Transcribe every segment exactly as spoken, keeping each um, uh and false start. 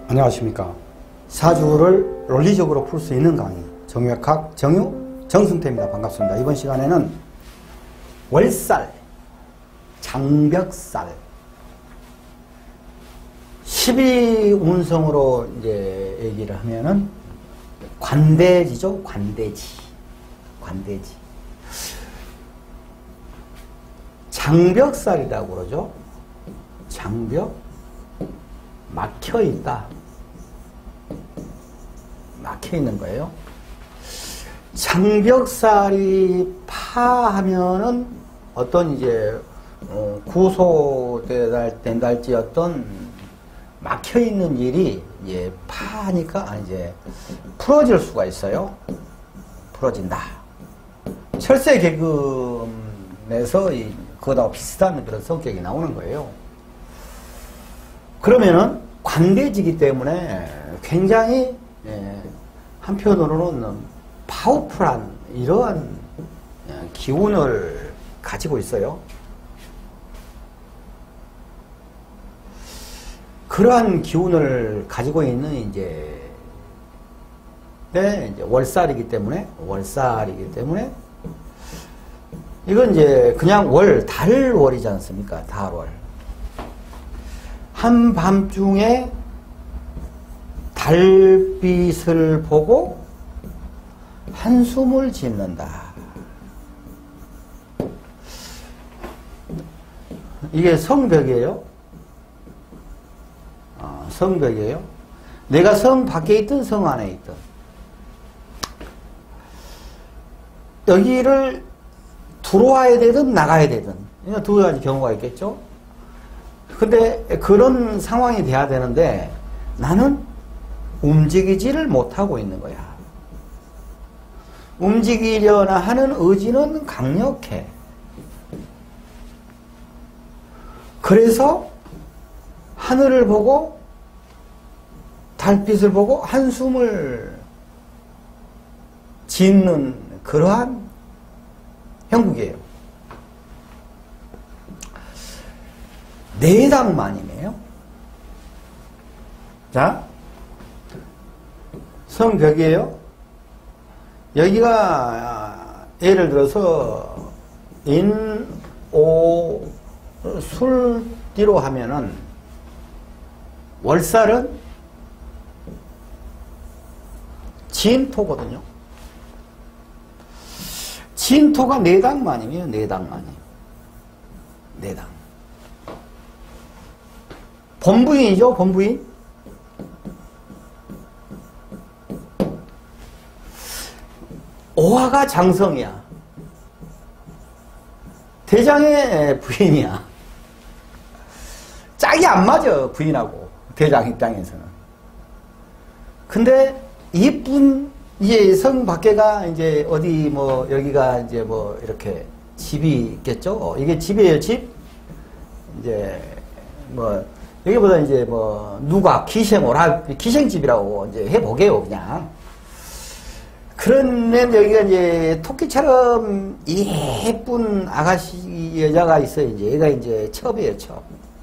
안녕하십니까. 사주를 논리적으로 풀 수 있는 강의 정유학학 정유 정승태입니다. 반갑습니다. 이번 시간에는 월살, 장벽살, 십이 운성으로 이제 얘기를 하면은 관대지죠. 관대지. 관대지. 장벽살이라고 그러죠. 장벽, 막혀 있다. 막혀 있는 거예요. 장벽살이 파하면은 어떤 이제 어, 구소된달지 어떤 막혀 있는 일이 이제 파하니까 이제 풀어질 수가 있어요. 풀어진다. 철새 계금에서 이, 그거하고 비슷한 그런 성격이 나오는 거예요. 그러면은 관대지기 때문에 굉장히 예, 한편으로는 파워풀한 이러한 기운을 가지고 있어요. 그러한 기운을 가지고 있는 이제, 네, 이제 월살이기 때문에 월살이기 때문에 이건 이제 그냥 월, 달월이지 않습니까? 달월. 한밤중에 달빛을 보고 한숨을 짓는다. 이게 성벽이에요. 어, 성벽이에요. 내가 성 밖에 있든 성 안에 있든 여기를 들어와야 되든 나가야 되든 두 가지 경우가 있겠죠. 근데 그런 상황이 돼야 되는데 나는 움직이지를 못하고 있는 거야. 움직이려나 하는 의지는 강력해. 그래서 하늘을 보고 달빛을 보고 한숨을 짓는 그러한 형국이에요. 내당만이네요. 자, 성벽이에요. 여기가 예를 들어서 인, 오, 술띠로 하면은 월살은 진토거든요. 진토가 내당만이에요. 내당만이. 내당. 본부인이죠. 본부인. 오화가 장성이야. 대장의 부인이야. 짝이 안 맞아. 부인하고 대장 입장에서는. 근데 이쁜 이제 성 밖에가 이제 어디 뭐 여기가 이제 뭐 이렇게 집이 있겠죠. 이게 집이에요. 집. 이제 뭐 여기보다 이제 뭐 누가 기생오라 기생집이라고 이제 해보게요. 그냥. 그런데 여기가 이제 토끼처럼 예쁜 아가씨 여자가 있어요. 이제 얘가 이제 첩이에요. 첩.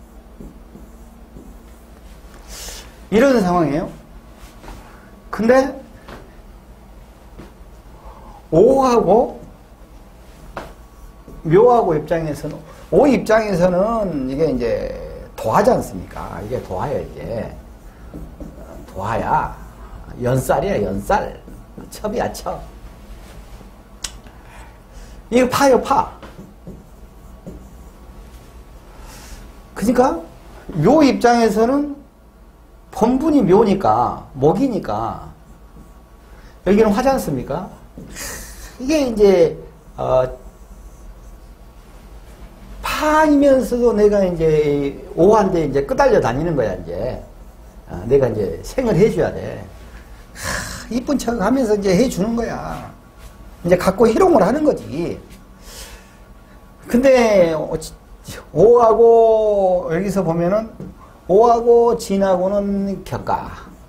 이런 상황이에요. 근데 오하고 묘하고 입장에서는 오 입장에서는 이게 이제 도하지 않습니까? 이게 도하야 이게 도하야 연살이야 연살. 첩이야 첩. 이거 파요 파. 그러니까 묘 입장에서는 본분이 묘니까 목이니까 여기는 화지 않습니까? 이게 이제 어, 파이면서도 내가 이제 오한테 이제 끄달려 다니는 거야 이제. 어, 내가 이제 생을 해줘야 돼. 이쁜 척 하면서 이제 해주는 거야. 이제 갖고 희롱을 하는 거지. 근데, 오하고, 여기서 보면은, 오하고 진하고는 격가.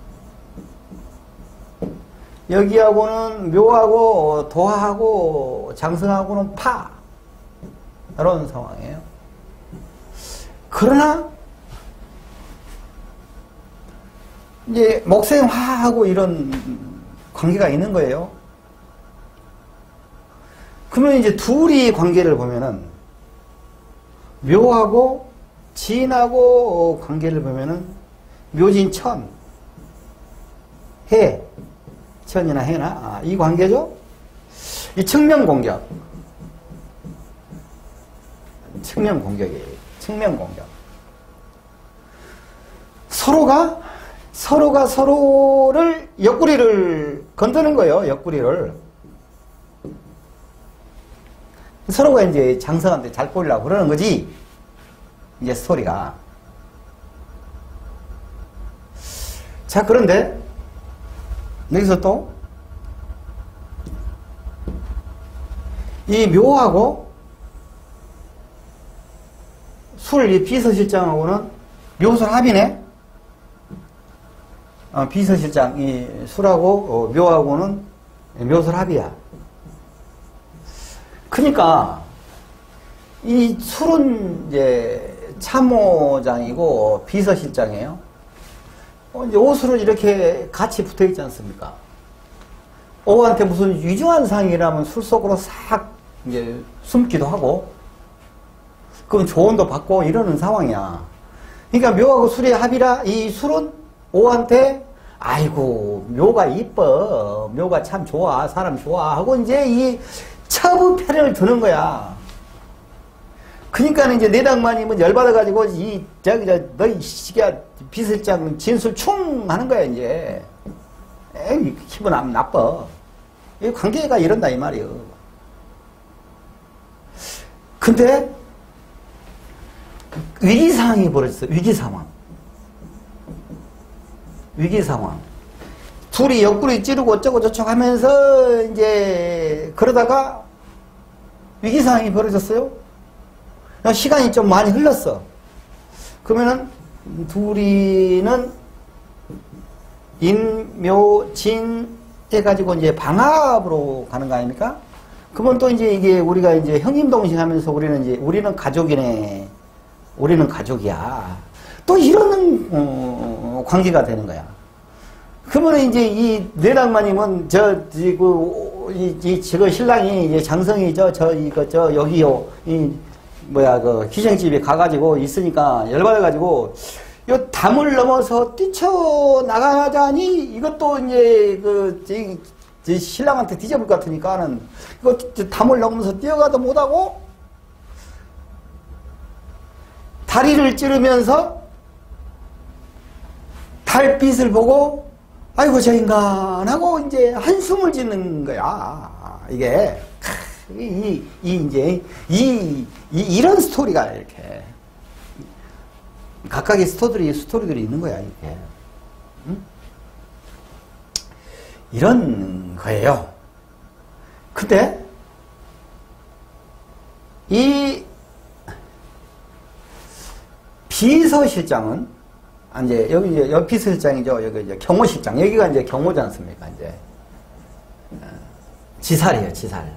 여기하고는 묘하고 도하고 장성하고는 파. 이런 상황이에요. 그러나, 이제 목생화하고 이런 관계가 있는 거예요. 그러면 이제 둘이 관계를 보면은 묘하고 진하고 관계를 보면은 묘진천, 해, 천이나 해나 아, 이 관계죠. 이 측면공격, 측면공격이에요. 측면공격. 서로가 서로가 서로를 옆구리를 건드는 거예요. 옆구리를. 서로가 이제 장성한테 잘 보이려고 그러는 거지. 이제 스토리가. 자, 그런데 여기서 또 이 묘하고 술, 이 비서실장하고는 묘술 합이네. 어, 비서실장, 이 술하고 어, 묘하고는 묘술 합이야. 그러니까 이 술은 이제 참모장이고 비서실장이에요. 어, 이제 오술은 이렇게 같이 붙어 있지 않습니까? 오한테 무슨 위중한 상이라면 술 속으로 싹 이제 숨기도 하고, 그럼 조언도 받고 이러는 상황이야. 그러니까 묘하고 술의 합이라 이 술은 오한테 아이고 묘가 이뻐, 묘가 참 좋아, 사람 좋아 하고 이제 이 처부 편을 드는 거야. 그러니까 이제 내당마님은 열받아가지고 이 저기 저 너희 시기야 비실장 진술 충 하는 거야 이제. 에이 기분 안 나빠. 이 관계가 이런다 이 말이요. 근데 위기 상황이 벌어졌어. 위기 상황. 위기 상황. 둘이 옆구리 찌르고 어쩌고 저쩌고 하면서 이제 그러다가 위기 상황이 벌어졌어요. 시간이 좀 많이 흘렀어. 그러면은 둘이는 인묘진 해가지고 이제 방합으로 가는 거 아닙니까? 그러면 또 이제 이게 우리가 이제 형님동생 하면서 우리는 이제 우리는 가족이네. 우리는 가족이야. 또 이런 어, 관계가 되는 거야. 그러면 이제 이 내당마님은 저 그 이, 이 저거 신랑이 이제 장성이 저 저 이거 저 여기요 이 뭐야 그 기생집에 가가지고 있으니까 열받아가지고 요 담을 넘어서 뛰쳐 나가자니 이것도 이제 그 이, 이 신랑한테 뒤져볼 것 같으니까는 이거 담을 넘어서 뛰어가도 못하고 다리를 찌르면서 달빛을 보고 아이고 저 인간 하고 이제 한숨을 짓는 거야. 이게 이, 이 이제 이, 이 이런 스토리가 이렇게 각각의 스토리들이 스토리들이 있는 거야 이게. 응? 이런 거예요. 근데 이 비서실장은 이제 여기 이제 여기 비서실장이죠. 여기 이제 경호실장. 여기가 이제 경호지 않습니까? 이제 지살이에요. 지살.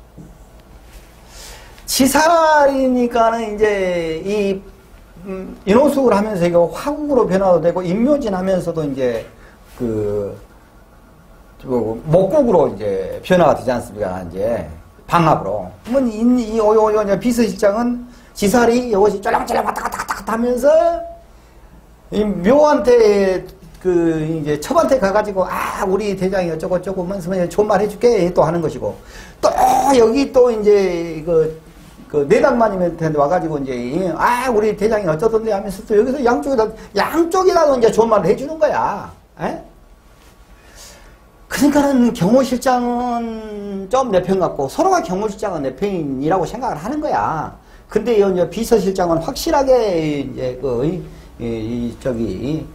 지살이니까는 이제 이 음, 인호수를 하면서 이거 화국으로 변화도 되고 인묘진하면서도 이제 그, 그 목국으로 이제 변화가 되지 않습니까? 이제 방합으로. 그러면 이, 이, 요, 요, 비서실장은 지살이 이것이 쫄랑쫄랑 왔다 갔다 갔다 갔다 하면서 이 묘한테 그 이제 첩한테 가가지고 아 우리 대장이 어쩌고 저쩌고 하면서 좋은 말 해줄게 또 하는 것이고 또 여기 또 이제 그, 그 내당마님한테 와가지고 이제 아 우리 대장이 어쩌던데 하면서 또 여기서 양쪽에다 양쪽이라도 이제 좋은 말을 해주는 거야. 에? 그러니까는 경호실장은 좀 내 편 같고 서로가 경호실장은 내 편이라고 생각을 하는 거야. 근데 이 비서실장은 확실하게 이제 그 이, 이 저기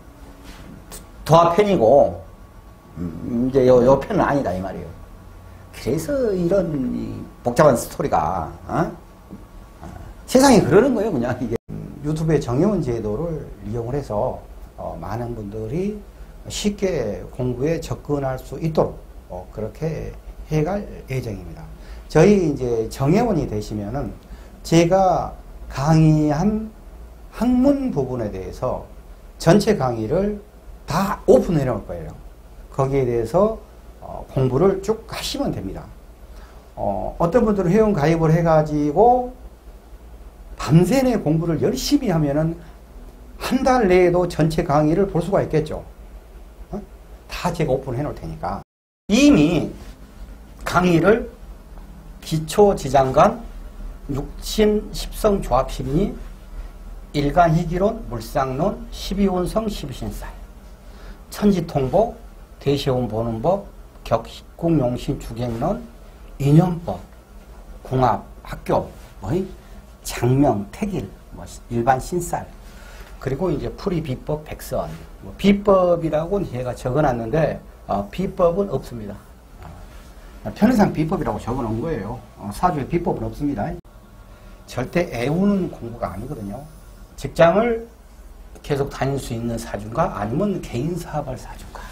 도화 편이고 음, 이제 요, 요 편은 아니다 이 말이에요. 그래서 이런 이 복잡한 스토리가 어? 어, 세상이 그러는 거예요. 그냥 이게 유튜브의 정예원 제도를 이용을 해서 어, 많은 분들이 쉽게 공부에 접근할 수 있도록 어, 그렇게 해갈 예정입니다. 저희 이제 정예원이 되시면은 제가 강의한 학문 부분에 대해서 전체 강의를 다 오픈해 놓을 거예요. 거기에 대해서 어, 공부를 쭉 하시면 됩니다. 어, 어떤 분들은 회원 가입을 해가지고 밤새내 공부를 열심히 하면은 한 달 내에도 전체 강의를 볼 수가 있겠죠. 어? 다 제가 오픈해 놓을 테니까. 이미 강의를 기초지장간, 육신, 십성 조합심리, 일간희귀론, 물상론, 십이운성, 십이신살, 천지통보, 대시온 보는 법, 격국용신 주객론, 인연법, 궁합, 학교, 뭐, 장명, 택일, 뭐 일반 신살, 그리고 이제 풀이 비법, 백선. 뭐 비법이라고는 제가 적어놨는데 어, 비법은 없습니다. 어, 편의상 비법이라고 적어놓은 거예요. 어, 사주에 비법은 없습니다. 절대 애우는 공부가 아니거든요. 직장을 계속 다닐 수 있는 사주인가 아니면 개인 사업할 사주인가.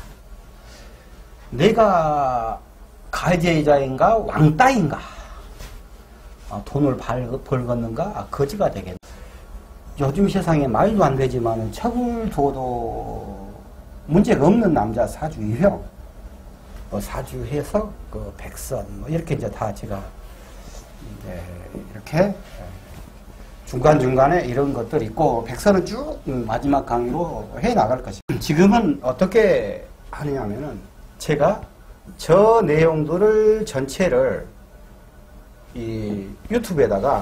내가 가해자인가 왕따인가. 어, 돈을 벌, 벌겠는가 아, 거지가 되겠네. 요즘 세상에 말도 안 되지만 척을 둬도 문제가 없는 남자 사주 유형, 뭐 사주해서 그 백선 뭐 이렇게 이제 다 제가 이제 이렇게 중간 중간에 이런 것들 있고 백선은 쭉 마지막 강의로 해 나갈 것입니다. 지금은 어떻게 하느냐면은 제가 저 내용들을 전체를 이 유튜브에다가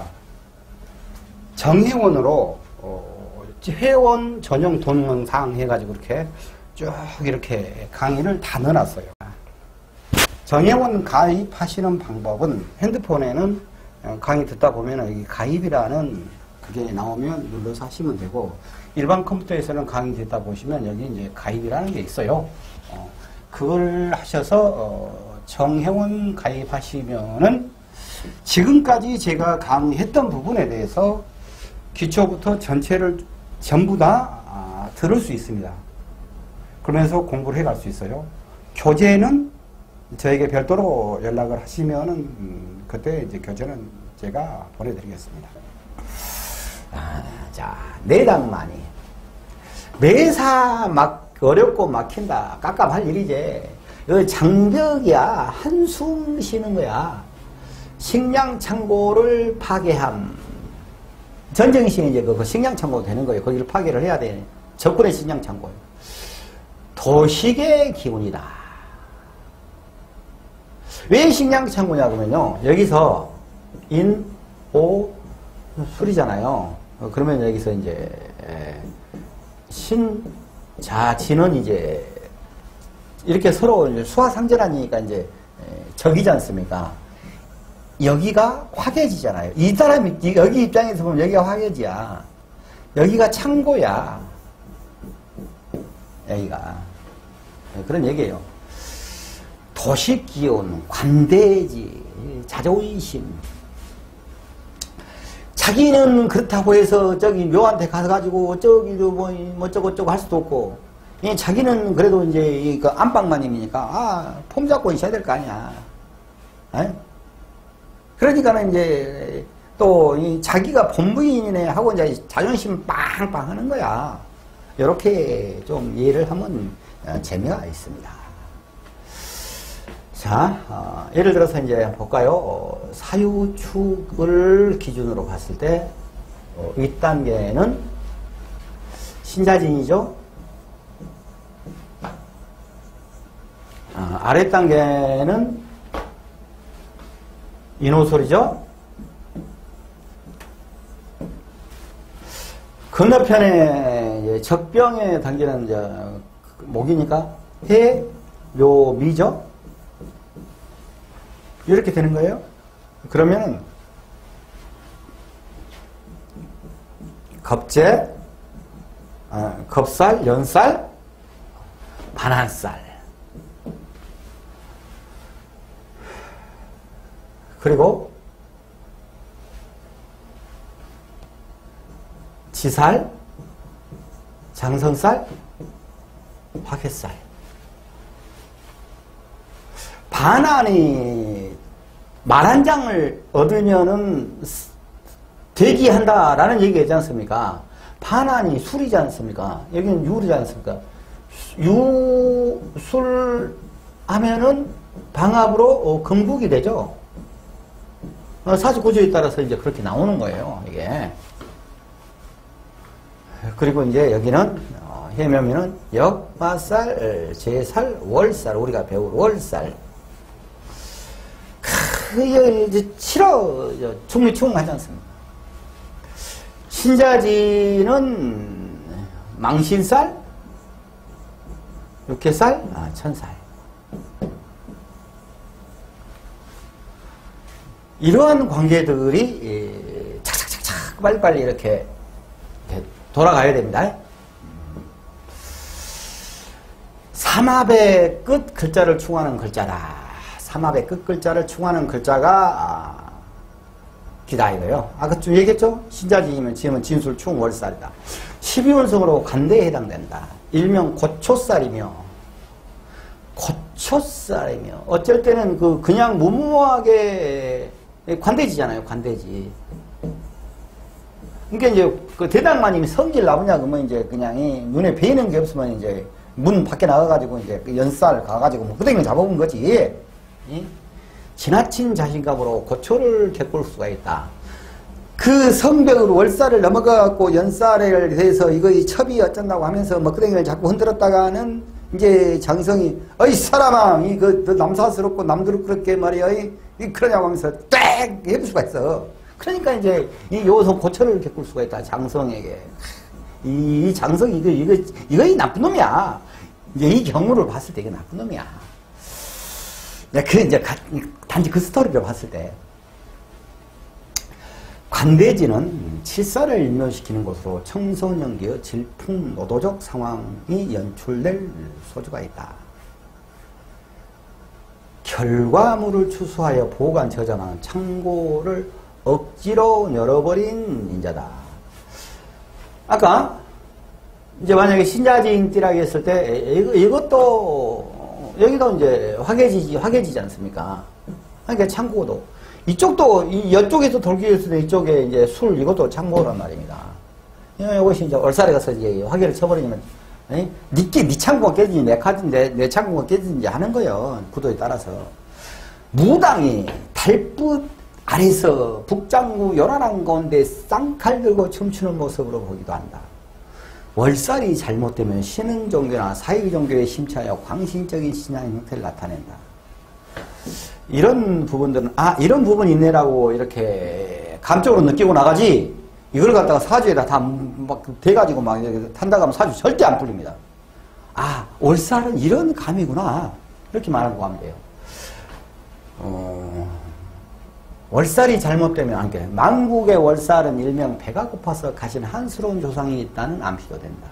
정회원으로 어, 회원 전용 동영상 해가지고 이렇게 쭉 이렇게 강의를 다 넣어놨어요. 정회원 가입하시는 방법은 핸드폰에는 강의 듣다 보면 여기 가입이라는 그게 나오면 눌러서 하시면 되고, 일반 컴퓨터에서는 강의 듣다 보시면 여기 이제 가입이라는 게 있어요. 어, 그걸 하셔서 어, 정회원 가입하시면은 지금까지 제가 강의했던 부분에 대해서 기초부터 전체를 전부 다 아, 들을 수 있습니다. 그러면서 공부를 해갈 수 있어요. 교재는 저에게 별도로 연락을 하시면은 음, 그때 이제 교재는 제가 보내드리겠습니다. 아, 자, 내당만이 매사 막 어렵고 막힌다, 깝깝할 일이지. 이 장벽이야. 한숨 쉬는 거야. 식량창고를 파괴함. 전쟁시에 이제 그 식량창고 되는 거예요. 거기를 파괴를 해야 돼. 적군의 식량창고예요. 도식의 기운이다. 왜 식량창고냐 그러면요. 여기서 인, 오, 술이잖아요. 그러면 여기서 이제 신, 자, 진은 이제 이렇게 서로 수화상전하니까 이제 적이지 않습니까? 여기가 화개지잖아요. 이 사람이, 여기 입장에서 보면 여기가 화개지야. 여기가 창고야. 여기가. 그런 얘기예요. 도식기운, 관대지, 자존심. 자기는 그렇다고 해서 저기 묘한테 가서가지고 저기도 뭐, 뭐 저거저거 할 수도 없고, 자기는 그래도 이제 그 안방마님이니까, 아, 폼 잡고 있어야 될 거 아니야. 에? 그러니까는 이제 또 이 자기가 본부인이네 하고 이제 자존심 빵빵 하는 거야. 이렇게 좀 이해를 하면 재미가 있습니다. 자, 어, 예를 들어서 이제 볼까요? 어, 사유축을 기준으로 봤을 때 어, 윗단계는 신자진이죠. 어, 아랫단계는 인호솔이죠. 건너편에 적병의 단계는 이제 목이니까 해, 묘, 미죠. 이렇게 되는 거예요. 그러면 겁재, 아, 겁살, 연살, 반한살. 그리고 지살, 장성살, 화개살. 반한이 말 한 장을 얻으면은 대기한다라는 얘기가 있지 않습니까? 반한이 술이지 않습니까? 여기는 유리지 않습니까? 유술 하면은 방합으로 어, 금국이 되죠. 어, 사주구조에 따라서 이제 그렇게 나오는 거예요, 이게. 그리고 이제 여기는, 어, 해묘면은 역마살, 제살, 월살, 우리가 배울 월살. 크, 이제 치러, 충리충하지 않습니까? 신자지는 망신살, 육해살, 아, 천살. 이러한 관계들이 착착착착 빨리빨리 이렇게, 이렇게 돌아가야 됩니다. 삼합의 끝 글자를 충하는 글자다. 삼합의 끝 글자를 충하는 글자가 기다 이거요. 아까 좀 얘기했죠? 신자지이면 지으면 진술, 충, 월살이다. 십이운성으로 관대에 해당된다. 일명 고초살이며 고초살이며 어쩔 때는 그 그냥 무모하게 관대지잖아요. 관대지. 그러니까 이제 그 대당마님이 성질 나쁘냐 그러면 이제 그냥 이 눈에 베이는 게 없으면 이제 문 밖에 나가가지고 이제 그 연살 가가지고 뭐 그대로 잡아본 거지. 이? 지나친 자신감으로 고초를 겪을 수가 있다. 그 성벽으로 월살을 넘어가갖고 연살에 대해서 이거 이 첩이 어쩐다고 하면서 먹구덩이를 자꾸 흔들었다가는 이제 장성이 어이 사람아 이그 남사스럽고 남들 그렇게 말이야 이, 이 그러냐고 하면서 땡 해볼 수가 있어. 그러니까 이제 이 요소 고초를 겪을 수가 있다. 장성에게 이, 이 장성이 이거 이거 이거 이 나쁜 놈이야. 이제 이 경우를 봤을 때 이게 나쁜 놈이야. 그 이제 단지 그 스토리를 봤을 때 관대지는 칠사를 일묘시키는 곳으로 청소년기의 질풍노도적 상황이 연출될 소지가 있다. 결과물을 추수하여 보관 저장하는 창고를 억지로 열어버린 인자다. 아까 이제 만약에 신자지인띠라고 했을 때 이것도 여기도 이제 화개지지 화개지지 않습니까? 그러니까 창고도 이쪽도 이 이쪽에서 돌기 했을 때 이쪽에 이제 술 이것도 창고란 말입니다. 이것이 이제 얼살에 가서 이제 화개를 쳐버리면 니께 니 창고가 깨지니 내 카드인데 내 창고가 깨지는지 하는 거예요. 구도에 따라서 무당이 달빛 아래서 북장구 요란한 가운데 쌍칼 들고 춤추는 모습으로 보기도 한다. 월살이 잘못되면 신흥 종교나 사익 종교에 심취하여 광신적인 신앙 형태를 나타낸다. 이런 부분들은 아 이런 부분이 있네라고 이렇게 감적으로 느끼고 나가지 이걸 갖다가 사주에다 다 막 대가지고 막 탄다고 하면 사주 절대 안 풀립니다. 아 월살은 이런 감이구나 이렇게 말하고 하면 돼요. 어, 월살이 잘못되면 안 그래. 만국의 월살은 일명 배가 고파서 가신 한스러운 조상이 있다는 암시도 된다.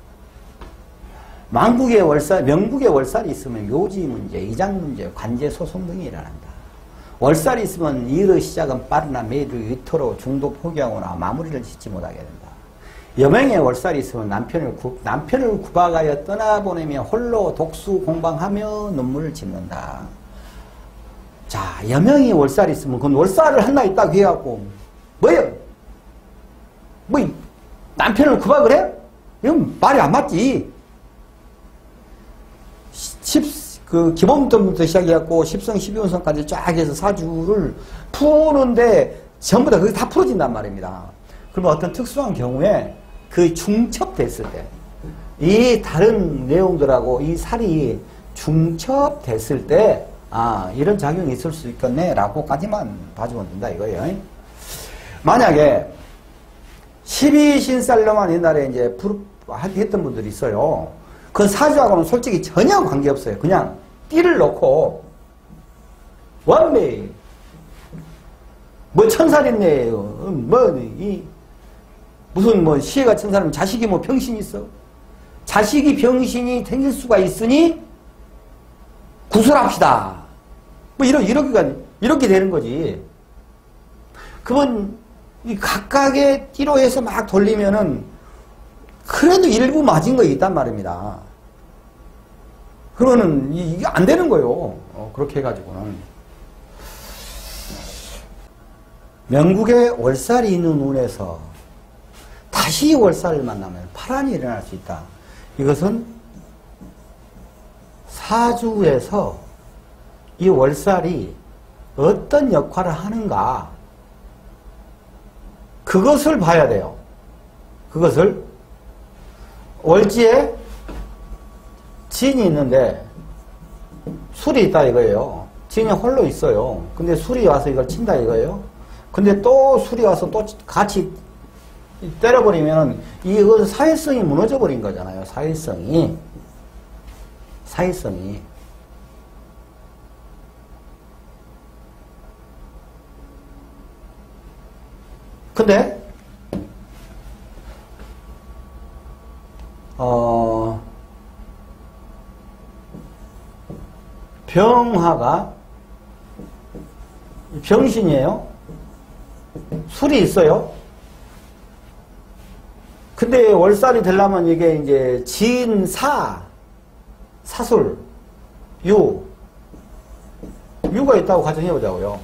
만국의 월살, 명국의 월살이 있으면 묘지 문제, 이장 문제, 관제 소송 등이 일어난다. 월살이 있으면 일의 시작은 빠르나 매일을 위토로 중도 포기하거나 마무리를 짓지 못하게 된다. 여명의 월살이 있으면 남편을, 구, 남편을 구박하여 떠나보내며 홀로 독수 공방하며 눈물을 짓는다. 자, 여명이 월살이 있으면 그건 월살을 하나 있다고 해갖고 뭐예요? 뭐 남편을 구박을 해? 이건 말이 안 맞지. 십, 그 기본부터 시작해갖고 십성 십이운성까지 쫙 해서 사주를 푸는데 전부 다 그게 다 풀어진단 말입니다. 그러면 어떤 특수한 경우에 그 중첩됐을 때 이 다른 내용들하고 이 살이 중첩됐을 때 아, 이런 작용이 있을 수 있겠네, 라고까지만 봐주면 된다, 이거예요. 만약에, 십이신살로만 옛날에 이제, 했던 분들이 있어요. 그건 사주하고는 솔직히 전혀 관계없어요. 그냥, 띠를 놓고, 원매, 뭐 천살있네, 뭐, 이, 무슨 뭐, 시해가 천살이면 자식이 뭐 병신이 있어? 자식이 병신이 생길 수가 있으니, 구술합시다. 뭐, 이러, 이렇게, 이렇게 되는 거지. 그건, 이 각각의 띠로 해서 막 돌리면은, 그래도 일부 맞은 거 있단 말입니다. 그러면은, 이게 안 되는 거예요. 어, 그렇게 해가지고는. 명국에 월살이 있는 운에서 다시 월살을 만나면 파란이 일어날 수 있다. 이것은 사주에서 이 월살이 어떤 역할을 하는가, 그것을 봐야 돼요. 그것을. 월지에 진이 있는데 술이 있다 이거예요. 진이 홀로 있어요. 근데 술이 와서 이걸 친다 이거예요. 근데 또 술이 와서 또 같이 때려버리면 이거 사회성이 무너져 버린 거잖아요. 사회성이. 사회성이. 근데 어 병화가 병신이에요. 술이 있어요. 근데 월살이 되려면 이게 이제 진사, 사술, 유, 유가 있다고 가정해보자고요.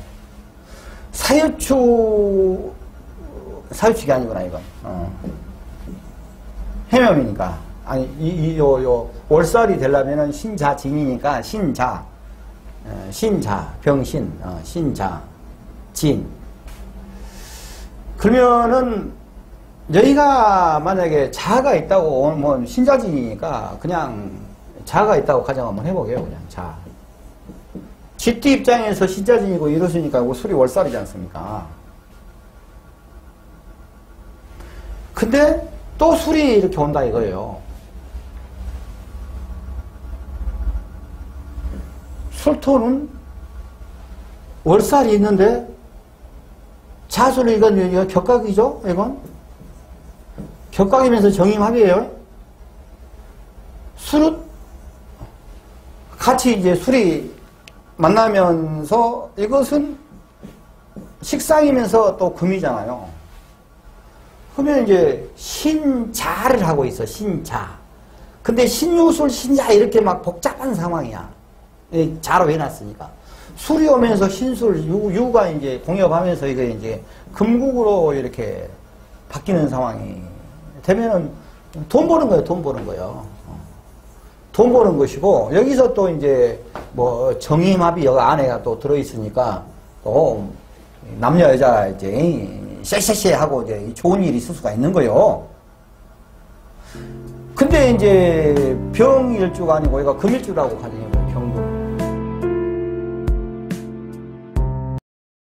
사유축, 사유축이 아니구나, 이건. 어. 해묘이니까. 아니, 이, 이, 요, 요, 월살이 되려면은 신자, 진이니까 신자, 어, 신자, 병신, 어, 신자, 진. 그러면은, 여기가 만약에 자가 있다고, 뭐, 신자진이니까 그냥 자가 있다고 가정 한번 해보게요, 그냥 자. 쥐띠 입장에서 신자진이고 이러시니까 술이 월살이지 않습니까? 근데 또 술이 이렇게 온다 이거예요. 술토는 월살이 있는데 자술 이건, 이건 격각이죠? 이건? 격각이면서 정임합이에요. 술은 같이 이제 술이 만나면서 이것은 식상이면서 또 금이잖아요. 그러면 이제 신자를 하고 있어. 신자. 근데 신유술, 신자 이렇게 막 복잡한 상황이야. 자로 해놨으니까. 술이 오면서 신술, 유, 유가 이제 공엽하면서 이게 이제 금국으로 이렇게 바뀌는 상황이 되면은 돈 버는 거예요. 돈 버는 거예요. 돈 버는 것이고, 여기서 또 이제 뭐 정임합이 여기 안에가 또 들어있으니까 또 남녀 여자 이제 쎄쎄쎄 하고 이제 좋은 일이 있을 수가 있는 거예요. 근데 이제 병일주가 아니고 얘가 금일주라고 가정해